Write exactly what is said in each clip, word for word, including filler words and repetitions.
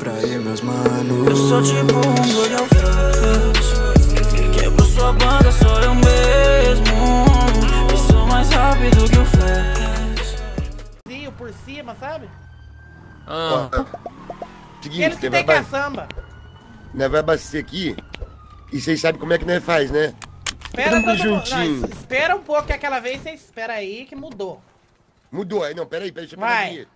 pra ir, meus manos. Eu sou tipo um Golden Flash, quebro sua banda, sou eu mesmo. Eu sou mais rápido que o Flash. Por cima, sabe? Ah. Seguinte, Eles que nós tem vai, caçamba. nós vai abastecer aqui e vocês sabem como é que nós faz, né? Espera Todo mundo todo mundo. juntinho. Não, espera um pouco que aquela vez vocês espera aí que mudou. Mudou aí, não, peraí, peraí, deixa eu pegar Vai. dinheiro.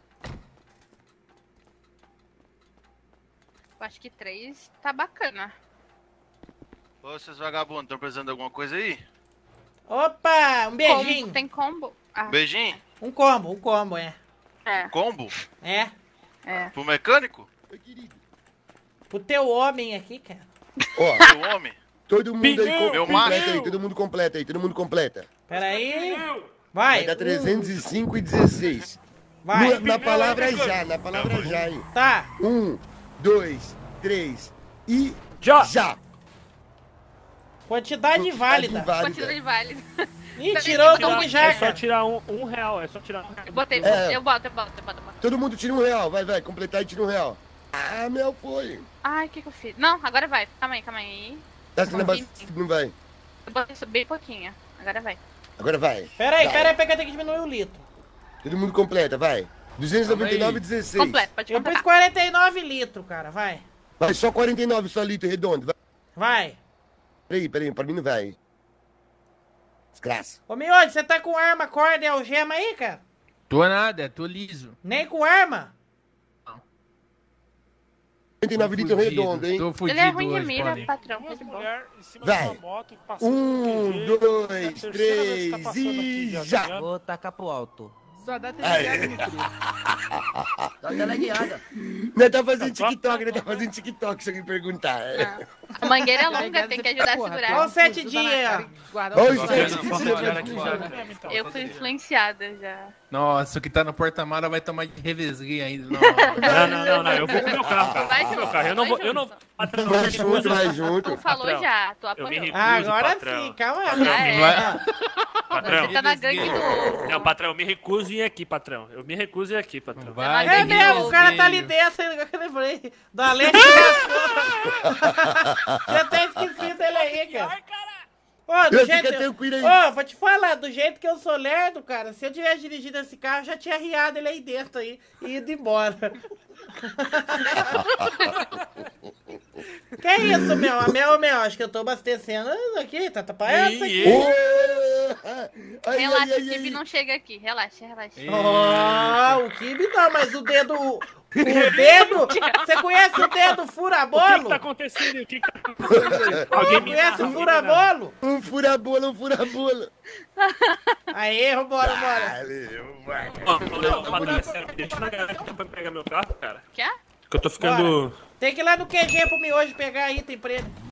Eu acho que três tá bacana. Ô, seus vagabundos, estão precisando de alguma coisa aí? Opa, um beijinho. Combo, tem combo? Ah, Beijinho? Um combo, um combo, é. é, Combo? É. é. Pro mecânico? Pro teu homem aqui, cara. Ó, Pro homem? todo mundo aí Meu com- macho. completa aí, todo mundo completa aí, todo mundo completa. Pera aí. Vai Vai. dar trezentos e cinco e dezesseis. Vai. No- na palavra já, na palavra já, hein? Tá. Um, dois, três e Já. já. Quantidade válida. Quantidade válida. Ih, tirou o Tirar- Kong já, é só cara. tirar um, um real, é só tirar um real. Eu botei, É. eu boto, eu boto, eu boto, eu boto. Todo mundo tira um real, vai, vai, completar e tira um real. Ah, meu, foi. Ai, o que que eu fiz? Não, agora vai. Calma aí, calma aí. Tá sendo abastecido, não vai. Eu botei isso bem pouquinho. Agora vai. Agora vai. Pera aí, Vai. pera aí, pega, tem que diminuir o litro. Todo mundo completa, vai. duzentos e noventa e nove e dezesseis. Completo, pode Eu pus completar. quarenta e nove litros, cara, vai. Vai, só quarenta e nove, só litro redondo. Vai. Vai. Peraí, peraí, pra mim não vai. Desgraça. Ô, Miotti, você tá com arma, corda e algema aí, cara? Tô nada, tô liso. Nem com arma? quarenta e nove litros redondo, hein? Tô fudido Ele é ruim de hoje, mira, Paulinho. patrão. Duas Tudo bom. mulheres em cima Vai. de uma moto, passando Um, no T G. dois, É a terceira vez que três tá passando aqui, e já, já. tá ligado? Vou tacar pro alto. Só dá Aí. teleguiada no truque. Só teleguiada. Nós tá fazendo TikTok, nós tá fazendo TikTok, se alguém perguntar. Ah. A mangueira é longa, tem que ajudar a Olha segurar. os sete dias. Olha os sete Não, dias. olhar aqui já. Então, Eu fui influenciada já. Nossa, o que tá no porta-mala vai tomar revesguinha ainda. Não. Não, não, não, não, eu vou com o meu carro, cara. Vai Eu vou com o meu junto, carro. Eu não vai vou, eu não... junto. Patrão, Vai eu me junto, recuso. vai Tu junto. falou Patrão, já, tu eu me apoiou. recuso, Ah, agora patrão. sim, calma aí. Ah, é? Vai. Patrão, Você tá na gangue do... não, patrão, eu me recuso em ir aqui, patrão. Eu me recuso em ir aqui, patrão. Vai, É Vai, mesmo, o cara tá ali revesguinho. dentro, ainda que eu lembrei. Da Leste Já até esqueci dele aí, cara. Ô, do Eu jeito... fica tranquilo aí. Ô, vou te falar, do jeito que eu sou lerdo, cara, se eu tivesse dirigido esse carro, eu já tinha riado ele aí dentro aí e ido embora. Que isso, meu? A meu, meu, acho que eu tô abastecendo aqui, tá atrapalhando isso aqui. Ô, ai, ai, Relaxa, ai, o Kibi ai. não chega aqui. Relaxa, relaxa. Ó, o Kibe não, mas o dedo... O dedo... Você conhece o dedo O que que furabolo? tá acontecendo? O que que tá acontecendo aí? Alguém me Conhece o alguém me furabolo? Um furabola, um furabola. Aí, vambora, bora. Valeu, vai. Ó, não, patrão, é sério, me deixa na garagem pra pegar meu carro, cara. Quer? Que eu tô ficando... Tem que ir lá no Q G pro miojo pegar item pra ele.